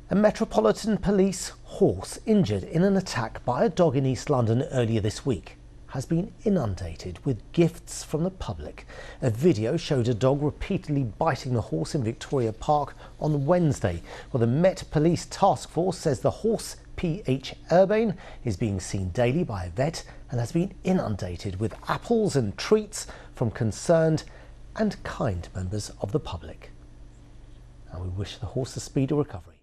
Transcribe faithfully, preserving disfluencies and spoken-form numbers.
A Metropolitan Police horse injured in an attack by a dog in East London earlier this week has been inundated with gifts from the public. A video showed a dog repeatedly biting the horse in Victoria Park on Wednesday. Well, the Met Police Task Force says the horse, P H Urbane, is being seen daily by a vet and has been inundated with apples and treats from concerned and kind members of the public. And we wish the horse a speedy recovery.